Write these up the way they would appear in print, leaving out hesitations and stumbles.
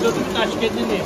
Öbür taş kendini.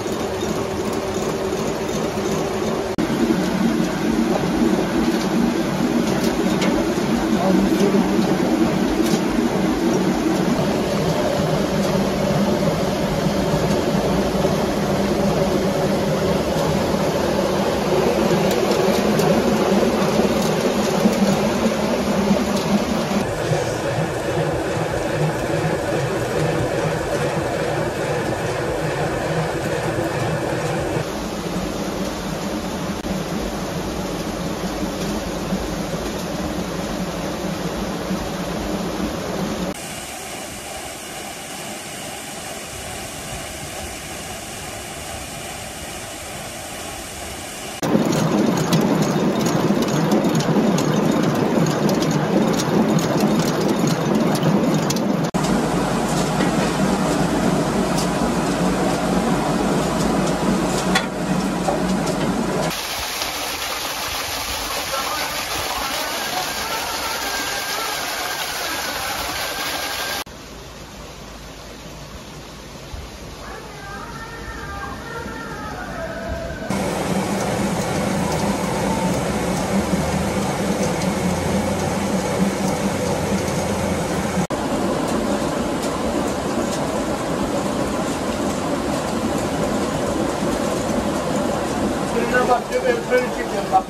Bak, böyle çekiyorum bak.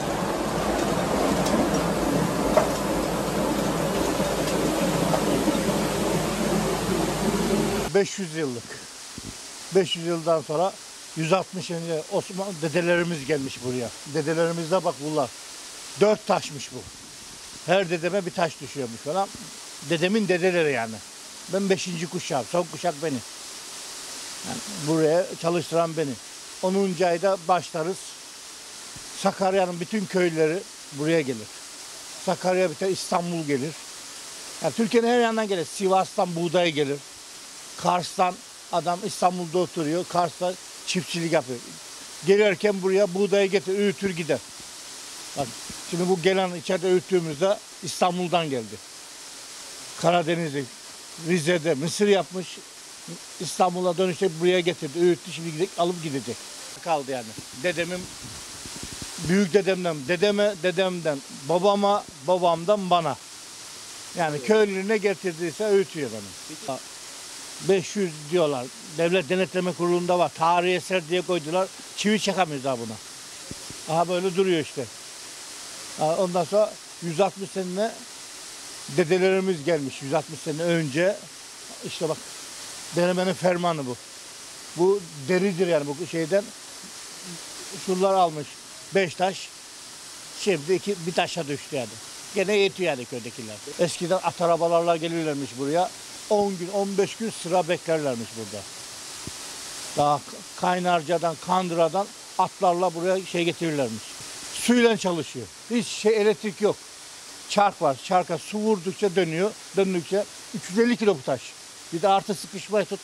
500 yıllık. 500 yıldan sonra 160 Osmanlı dedelerimiz gelmiş buraya. Dedelerimizde bak bunlar. 4 taşmış bu. Her dedeme bir taş düşüyormuş falan. Dedemin dedeleri yani. Ben 5. kuşağım. Son kuşak benim. Yani buraya çalıştıran benim. 10. ayda başlarız. Sakarya'nın bütün köyleri buraya gelir. Sakarya biter, İstanbul gelir. Yani Türkiye'nin her yanından gelir. Sivas'tan buğday gelir. Kars'tan adam İstanbul'da oturuyor. Kars'ta çiftçilik yapıyor. Gelirken buraya buğdayı getirir, öğütür gider. Bak, şimdi bu gelen içeride öğüttüğümüzde İstanbul'dan geldi. Karadeniz'de, Rize'de mısır yapmış. İstanbul'a dönüşte buraya getirdi. Öğüttü, şimdi gidecek, alıp gidecek. Kaldı yani. Dedemin, büyük dedemden, dedemden, babama, babamdan bana. Yani köylü ne getirdiyse öğütüyor benim. 500 diyorlar. Devlet Denetleme Kurulu'nda var. Tarihi eser diye koydular. Çivi çakamıyoruz daha buna. Aha böyle duruyor işte. Ondan sonra 160 sene dedelerimiz gelmiş. 160 sene önce. İşte bak, denemenin fermanı bu. Bu deridir yani bu şeyden. Şunlar almış 5 taş. Şimdi bir taşa düştü yani. Gene yetiyor yani köydekiler. Eskiden at arabalarla gelirlermiş buraya. 10 gün, 15 gün sıra beklerlermiş burada. Daha Kaynarca'dan, Kandıra'dan atlarla buraya getirirlermiş. Suyla çalışıyor. Hiç elektrik yok. Çark var. Çarka su vurdukça dönüyor. Döndükçe 350 kilo bu taş. Bir de artı sıkışmayı tut.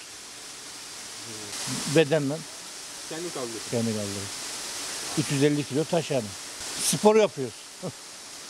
Bedenle. Kendi kaldırıyor. Kendi kaldırıyor. 350 kilo taş yani. Spor yapıyoruz.